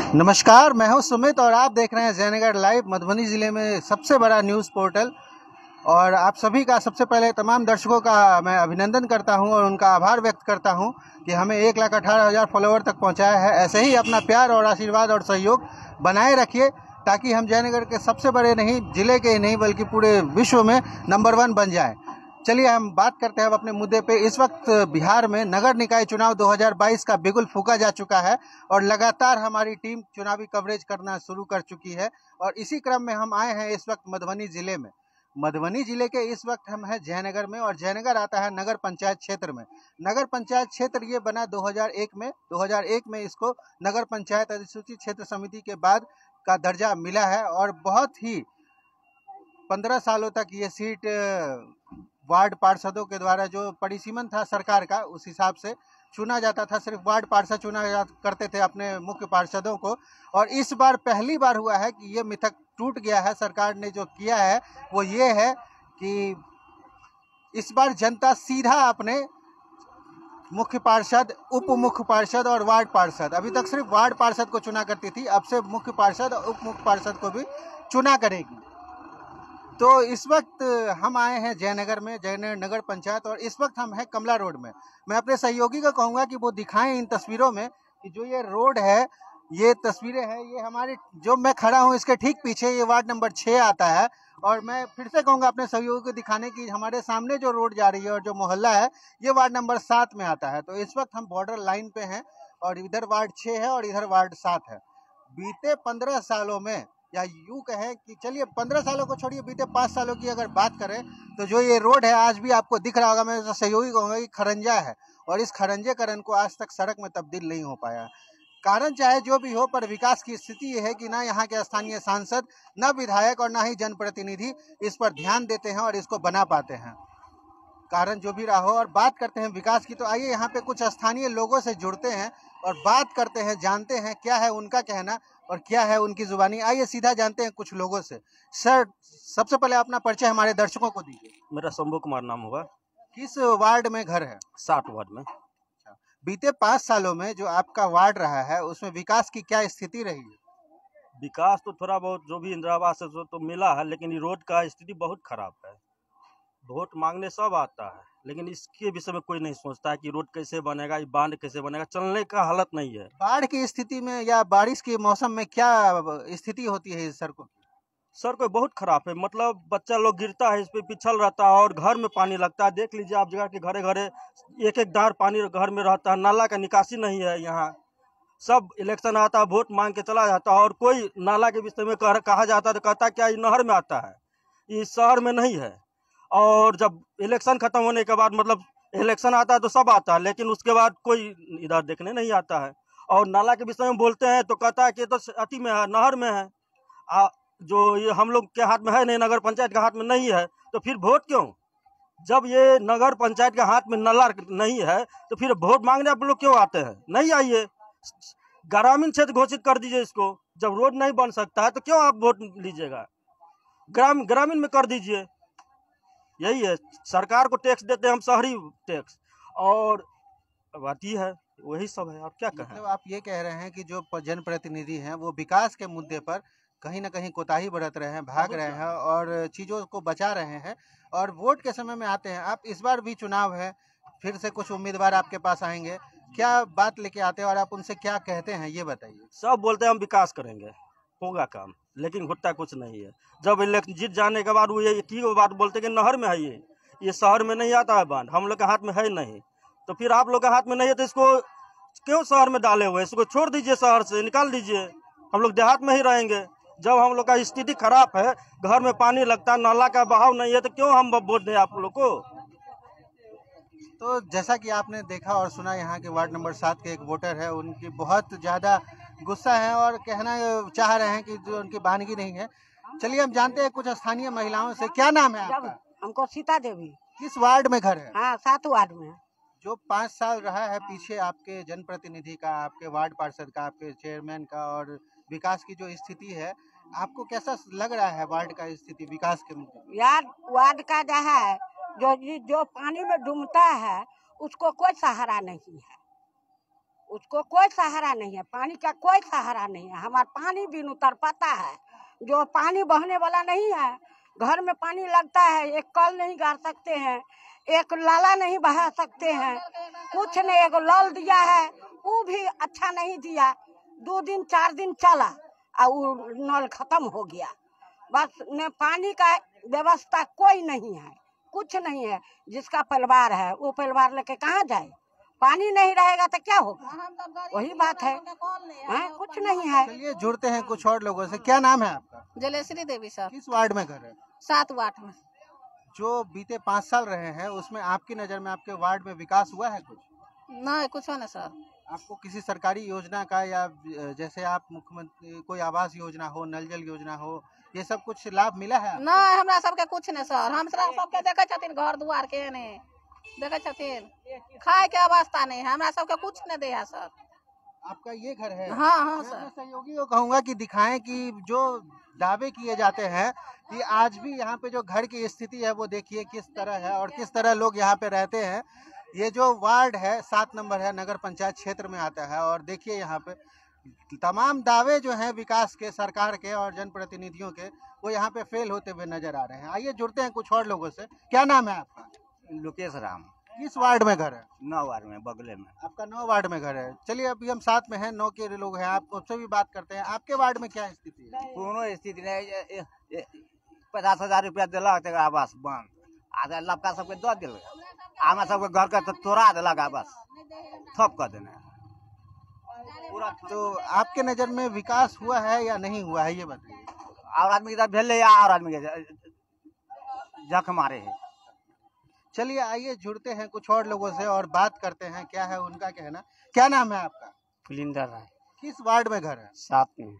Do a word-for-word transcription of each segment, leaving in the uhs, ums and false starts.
नमस्कार, मैं हूं सुमित और आप देख रहे हैं जयनगर लाइव, मधुबनी ज़िले में सबसे बड़ा न्यूज़ पोर्टल। और आप सभी का सबसे पहले तमाम दर्शकों का मैं अभिनंदन करता हूं और उनका आभार व्यक्त करता हूं कि हमें एक लाख अठारह हज़ार फॉलोवर तक पहुंचाया है। ऐसे ही अपना प्यार और आशीर्वाद और सहयोग बनाए रखिए ताकि हम जयनगर के सबसे बड़े नहीं, ज़िले के ही नहीं बल्कि पूरे विश्व में नंबर वन बन जाए। चलिए हम बात करते हैं अब अपने मुद्दे पे। इस वक्त बिहार में नगर निकाय चुनाव दो हज़ार बाईस का बिगुल फूंका जा चुका है और लगातार हमारी टीम चुनावी कवरेज करना शुरू कर चुकी है। और इसी क्रम में हम आए हैं इस वक्त मधुबनी जिले में। मधुबनी जिले के इस वक्त हम हैं जयनगर में और जयनगर आता है नगर पंचायत क्षेत्र में। नगर पंचायत क्षेत्र ये बना दो हज़ार एक में। दो हज़ार एक में इसको नगर पंचायत अधिसूचित क्षेत्र समिति के बाद का दर्जा मिला है और बहुत ही पंद्रह सालों तक ये सीट वार्ड पार्षदों के द्वारा, जो परिसीमन था सरकार का, उस हिसाब से चुना जाता था। सिर्फ वार्ड पार्षद चुना करते थे अपने मुख्य पार्षदों को। और इस बार पहली बार हुआ है कि ये मिथक टूट गया है। सरकार ने जो किया है वो ये है कि इस बार जनता सीधा अपने मुख्य पार्षद, उप मुख्य पार्षद और वार्ड पार्षद, अभी तक सिर्फ वार्ड पार्षद को चुना करती थी, अब से मुख्य पार्षद और उप मुख्य पार्षद को भी चुना करेगी। तो इस वक्त हम आए हैं जयनगर में, जयनगर नगर पंचायत, और इस वक्त हम हैं कमला रोड में। मैं अपने सहयोगी को कहूँगा कि वो दिखाएं इन तस्वीरों में कि जो ये रोड है, ये तस्वीरें हैं, ये हमारे जो मैं खड़ा हूँ इसके ठीक पीछे ये वार्ड नंबर छः आता है। और मैं फिर से कहूँगा अपने सहयोगी को दिखाने की, हमारे सामने जो रोड जा रही है और जो मोहल्ला है ये वार्ड नंबर सात में आता है। तो इस वक्त हम बॉर्डर लाइन पे हैं और इधर वार्ड छः है और इधर वार्ड सात है। बीते पंद्रह सालों में, या यूँ कहें कि चलिए पंद्रह सालों को छोड़िए, बीते पाँच सालों की अगर बात करें तो जो ये रोड है आज भी आपको दिख रहा होगा, मैं तो सहयोगी कहूँगा कि खरंजा है। और इस खरंजेकरण को आज तक सड़क में तब्दील नहीं हो पाया। कारण चाहे जो भी हो, पर विकास की स्थिति ये है कि ना यहाँ के स्थानीय सांसद, न विधायक और ना ही जनप्रतिनिधि इस पर ध्यान देते हैं और इसको बना पाते हैं। कारण जो भी रहा हो, और बात करते हैं विकास की, तो आइए यहाँ पे कुछ स्थानीय लोगों से जुड़ते हैं और बात करते हैं, जानते हैं क्या है उनका कहना और क्या है उनकी जुबानी। आइए सीधा जानते हैं कुछ लोगों से। सर, सबसे पहले अपना परिचय हमारे दर्शकों को दीजिए। मेरा शंभू कुमार नाम होगा। किस वार्ड में घर है? साठ वार्ड में। बीते पाँच सालों में जो आपका वार्ड रहा है उसमें विकास की क्या स्थिति रही है? विकास तो थोड़ा बहुत जो भी इंदिरा आवास है तो मिला है, लेकिन ये रोड का स्थिति बहुत खराब है। वोट मांगने सब आता है, लेकिन इसके विषय में कोई नहीं सोचता है कि रोड कैसे बनेगा, ये बांध कैसे बनेगा, चलने का हालत नहीं है। बाढ़ की स्थिति में या बारिश के मौसम में क्या स्थिति होती है इस सड़कों की? सड़क बहुत खराब है, मतलब बच्चा लोग गिरता है, इस पे पिछल रहता है और घर में पानी लगता है। देख लीजिए आप, जगह के घरे घरे एक एक दार पानी घर में रहता है। नाला का निकासी नहीं है यहाँ। सब इलेक्शन आता है, वोट मांग के चला जाता है और कोई नाला के विषय में कह, कहा जाता है तो कहता है क्या ये नहर में आता है, ये शहर में नहीं है। और जब इलेक्शन खत्म होने के बाद, मतलब इलेक्शन आता है तो सब आता है, लेकिन उसके बाद कोई इधर देखने नहीं आता है। और नाला के विषय में बोलते हैं तो कहता है कि तो अति में है, नहर में है। आ, जो ये हम लोग के हाथ में है नहीं, नगर पंचायत के हाथ में नहीं है, तो फिर वोट क्यों? जब ये नगर पंचायत के हाथ में नाला नहीं है तो फिर वोट मांगने आप लोग क्यों आते हैं? नहीं आइए, ग्रामीण क्षेत्र घोषित कर दीजिए इसको। जब रोड नहीं बन सकता है तो क्यों आप वोट लीजिएगा? ग्राम ग्रामीण में कर दीजिए। यही है, सरकार को टैक्स देते हैं हम, शहरी टैक्स, और बात ही है, वही सब है। आप क्या कहें? मतलब आप ये कह रहे हैं कि जो जनप्रतिनिधि हैं वो विकास के मुद्दे पर कहीं ना कहीं कोताही बरत रहे हैं, भाग रहे हैं और चीज़ों को बचा रहे हैं, और वोट के समय में आते हैं। आप इस बार भी चुनाव है, फिर से कुछ उम्मीदवार आपके पास आएंगे, क्या बात लेके आते हैं और आप उनसे क्या कहते हैं ये बताइए। सब बोलते हैं हम विकास करेंगे, होगा काम, लेकिन होता कुछ नहीं है। जब इलेक्शन जीत जाने के बाद वो ये एक ही बात बोलते हैं कि नहर में है, ये ये शहर में नहीं आता है बांध, हम लोग के हाथ में है नहीं। तो फिर आप लोग के हाथ में नहीं है तो इसको क्यों शहर में डाले हुए? इसको छोड़ दीजिए, शहर से निकाल दीजिए, हम लोग देहात में ही रहेंगे। जब हम लोग का स्थिति खराब है, घर में पानी लगता है, नाला का बहाव नहीं है, तो क्यों हम वोट दें आप लोग को? तो जैसा कि आपने देखा और सुना, यहाँ के वार्ड नंबर सात के एक वोटर है, उनकी बहुत ज़्यादा गुस्सा है और कहना चाह रहे हैं कि जो उनकी बानगी नहीं है। चलिए हम जानते हैं कुछ स्थानीय महिलाओं से। क्या नाम है आपका? हमको सीता देवी। किस वार्ड में घर है? हाँ, सात वार्ड में। जो पाँच साल रहा है पीछे आपके जनप्रतिनिधि का, आपके वार्ड पार्षद का, आपके चेयरमैन का, और विकास की जो स्थिति है, आपको कैसा लग रहा है वार्ड का स्थिति विकास के मुद्दे? यार, वार्ड का जो है, जो जो पानी में डूबता है उसको कोई सहारा नहीं है। उसको कोई सहारा नहीं है, पानी का कोई सहारा नहीं है। हमारा पानी बिन उतर पाता है, जो पानी बहने वाला नहीं है। घर में पानी लगता है, एक कल नहीं गाड़ सकते हैं, एक लाला नहीं बहा सकते हैं, कुछ नहीं। एक नल दिया है, वो भी अच्छा नहीं दिया, दो दिन चार दिन चला और वो नल खत्म हो गया। बस न पानी का व्यवस्था कोई नहीं है, कुछ नहीं है। जिसका परिवार है वो परिवार लेके कहाँ जाए? पानी नहीं रहेगा तो क्या होगा? वही बात है, है? कुछ नहीं है। चलिए जुड़ते हैं कुछ और लोगों से। क्या नाम है आपका? जलेश्री देवी सर। किस वार्ड में घर है? सात वार्ड में। जो बीते पाँच साल रहे हैं उसमें आपकी नज़र में आपके वार्ड में विकास हुआ है कुछ? नहीं, कुछ नहीं सर। आपको किसी सरकारी योजना का या जैसे आप मुख्यमंत्री कोई आवास योजना हो, नल जल योजना हो, ये सब कुछ लाभ मिला है? नहीं, हमरा सबके कुछ नहीं सर। हम सबके देखे छथिन घर दुआर के ने देखे छथिन, खाए के अवस्था नहीं है, हमरा सबके कुछ नहीं दे है सर। आपका ये घर है? हाँ हाँ मैं सर। अपने सहयोगी को कहूँगा कि दिखाएं कि जो दावे किए जाते हैं कि आज भी यहाँ पे जो घर की स्थिति है वो देखिए किस तरह है और किस तरह लोग यहाँ पे रहते हैं। ये जो वार्ड है सात नंबर है, नगर पंचायत क्षेत्र में आता है और देखिए यहाँ पे तमाम दावे जो हैं विकास के, सरकार के और जनप्रतिनिधियों के, वो यहाँ पे फेल होते हुए नजर आ रहे हैं। आइए जुड़ते हैं कुछ और लोगों से। क्या नाम है आपका? लोकेश राम। किस वार्ड में घर है? नौ वार्ड में, बगले में। आपका नौ वार्ड में घर है। चलिए अभी हम साथ में हैं, नौ के लोग हैं, आप उससे भी बात करते हैं। आपके वार्ड में क्या स्थिति है? कोनो स्थिति नहीं, पचास हजार रुपया दिलक तक आवास बंद, आधा लपका सबके दो दिल, आमा सबके घर के तोड़ा दिलक आवास, थप कर देना पूरा। तो आपके नजर में विकास हुआ है या नहीं हुआ है ये बताइए। और आदमी के भेले या और आदमी के जख मारे है। चलिए आइए जुड़ते हैं कुछ और लोगों से और बात करते हैं क्या है उनका कहना। क्या नाम है आपका? पुलिंदर राय। किस वार्ड में घर है? साथ में।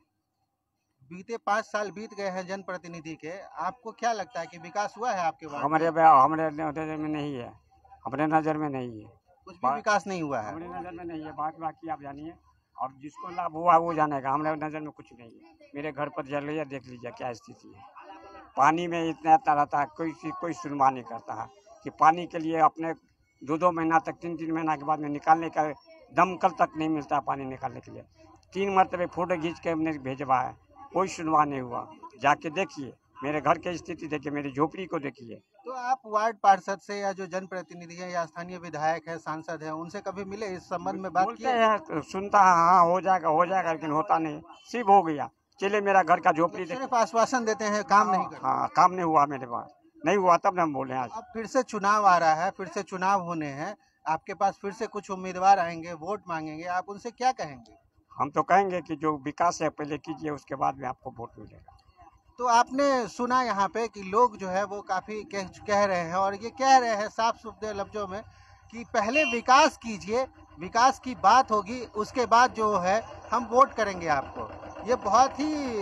बीते पाँच साल बीत गए हैं जनप्रतिनिधि के, आपको क्या लगता है कि विकास हुआ है आपके वार्ड? हमारे हमारे नजर में नहीं है, हमारे नजर में नहीं है, कुछ भी विकास नहीं हुआ है हमारे नजर में नहीं है। बात बाकी आप जानिए और जिसको लाभ हुआ वो जानेगा, हमारे नजर में कुछ नहीं है। मेरे घर पर जल रही है, देख लीजिए क्या स्थिति है। पानी में इतना इतना रहता है, कोई कोई सुनवाई नहीं करता है कि पानी के लिए अपने दो दो महीना तक, तीन तीन महीना के बाद में निकालने का दमकल तक नहीं मिलता है पानी निकालने के लिए। तीन मरतबे फोटो खींच के हमने भेजवा है, कोई सुनवाई नहीं हुआ। जाके देखिए मेरे घर की स्थिति, देखिए मेरी झोपड़ी को देखिए। तो आप वार्ड पार्षद से या जो जनप्रतिनिधि है या स्थानीय विधायक है, सांसद है, उनसे कभी मिले, इस संबंध में बात की? बोलते हैं, सुनता है हाँ हो जाएगा हो जाएगा, लेकिन होता नहीं। सिर्फ हो गया, चले मेरा घर का झोपड़ी देखिए। सिर्फ आश्वासन देते हैं, काम नहीं करते। हाँ, काम नहीं हुआ मेरे पास, नहीं हुआ तब ना हम बोले। आज अब फिर से चुनाव आ रहा है, फिर से चुनाव होने हैं, आपके पास फिर से कुछ उम्मीदवार आएंगे, वोट मांगेंगे, आप उनसे क्या कहेंगे? हम तो कहेंगे कि जो विकास है पहले कीजिए, उसके बाद में आपको वोट मिलेगा। तो आपने सुना यहाँ पे कि लोग जो है वो काफी कह, कह रहे हैं और ये कह रहे हैं साफ सुथरे लफ्जों में कि पहले विकास कीजिए, विकास की बात होगी, उसके बाद जो है हम वोट करेंगे आपको। ये बहुत ही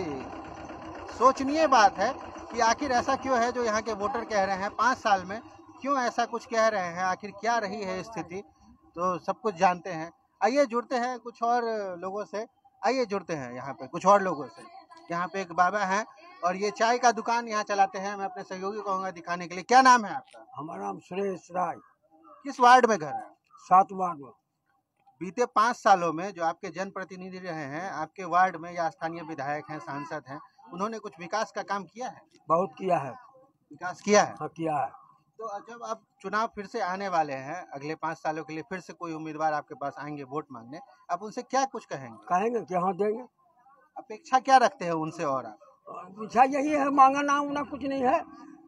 सोचनीय बात है कि आखिर ऐसा क्यों है जो यहाँ के वोटर कह रहे हैं। पाँच साल में क्यों ऐसा कुछ कह रहे हैं, आखिर क्या रही है स्थिति, तो सब कुछ जानते हैं। आइए जुड़ते हैं कुछ और लोगों से। आइए जुड़ते हैं यहाँ पे कुछ और लोगों से। यहाँ पे एक बाबा हैं और ये चाय का दुकान यहाँ चलाते हैं। मैं अपने सहयोगी को कहूँगा दिखाने के लिए। क्या नाम है आपका? हमारा नाम सुरेश राय। किस वार्ड में घर है? सात वार्ड में। बीते पाँच सालों में जो आपके जनप्रतिनिधि रहे हैं आपके वार्ड में या स्थानीय विधायक हैं, सांसद हैं, उन्होंने कुछ विकास का काम किया है? बहुत किया है। विकास किया है? हाँ किया है। तो जब अब चुनाव फिर से आने वाले हैं, अगले पाँच सालों के लिए फिर से कोई उम्मीदवार आपके पास आएंगे वोट मांगने, आप उनसे क्या कुछ कहेंगे? कहेंगे कि हाँ देंगे। अपेक्षा क्या रखते हैं उनसे? और आप पीछा यही है, मांगना उना कुछ नहीं है,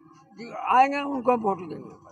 आएंगे उनको वोट देंगे बस।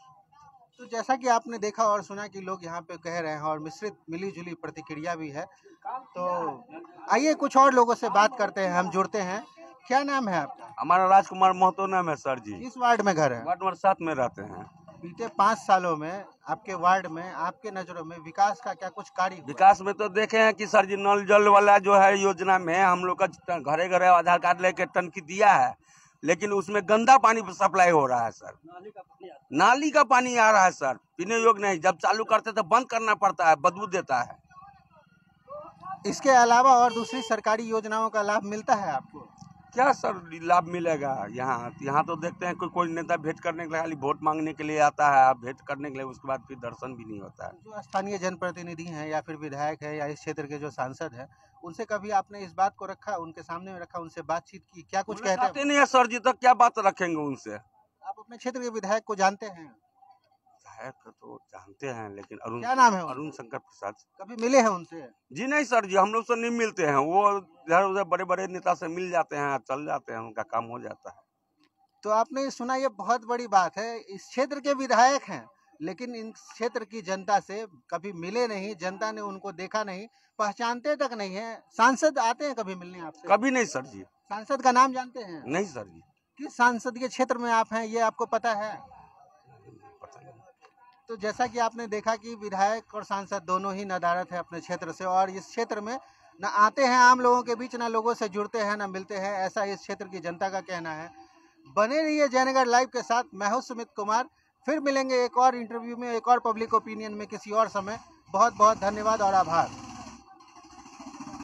तो जैसा कि आपने देखा और सुना कि लोग यहाँ पे कह रहे हैं और मिश्रित मिली जुली प्रतिक्रिया भी है, तो आइए कुछ और लोगों से बात करते हैं, हम जुड़ते हैं। क्या नाम है आपका? हमारा राजकुमार महतो नाम है सर जी। किस वार्ड में घर है? वार्ड नंबर सात में रहते हैं। बीते पाँच सालों में आपके वार्ड में आपके नजरों में विकास का क्या कुछ कार्य हुआ? विकास में तो देखे हैं कि सर जी नल जल वाला जो है योजना में हम लोग का घरे घरे आधार कार्ड लेके टंकी दिया है, लेकिन उसमें गंदा पानी सप्लाई हो रहा है सर। नाली का पानी आ रहा है सर, पीने योग्य नहीं। जब चालू करते तो बंद करना पड़ता है, बदबू देता है। इसके अलावा और दूसरी सरकारी योजनाओं का लाभ मिलता है आपको? क्या सर लाभ मिलेगा यहाँ? यहाँ तो देखते हैं कोई कोई नेता भेंट करने के लिए खाली वोट मांगने के लिए आता है, भेंट करने के लिए, उसके बाद फिर दर्शन भी नहीं होता है। जो स्थानीय जनप्रतिनिधि हैं या फिर विधायक है या इस क्षेत्र के जो सांसद हैं, उनसे कभी आपने इस बात को रखा, उनके सामने में रखा, उनसे बातचीत की, क्या कुछ कहते मुलाकातें हैं? नहीं है सर जी, तक क्या बात रखेंगे उनसे? आप अपने क्षेत्र के विधायक को जानते हैं? विधायक तो जानते हैं, लेकिन अरुण क्या नाम है उनका? अरुण शंकर प्रसाद। कभी मिले हैं उनसे? जी नहीं सर जी, हम लोग से नहीं मिलते हैं। वो इधर उधर बड़े बड़े नेता से मिल जाते हैं, चल जाते हैं, उनका काम हो जाता है। तो आपने सुना, ये बहुत बड़ी बात है। इस क्षेत्र के विधायक हैं, लेकिन इन क्षेत्र की जनता से कभी मिले नहीं, जनता ने उनको देखा नहीं, पहचानते तक नहीं है। सांसद आते हैं कभी मिलने आपसे? कभी नहीं सर जी। सांसद का नाम जानते हैं? नहीं सर जी। किस सांसद के क्षेत्र में आप हैं, ये आपको पता है? पता नहीं। तो जैसा कि आपने देखा कि विधायक और सांसद दोनों ही नदारत है अपने क्षेत्र से, और इस क्षेत्र में न आते हैं आम लोगों के बीच, न लोगों से जुड़ते हैं, न मिलते हैं, ऐसा इस क्षेत्र की जनता का कहना है। बने रहिए जयनगर लाइव के साथ। मैं हूं सुमित कुमार। फिर मिलेंगे एक और इंटरव्यू में, एक और पब्लिक ओपिनियन में किसी और समय। बहुत बहुत धन्यवाद और आभार।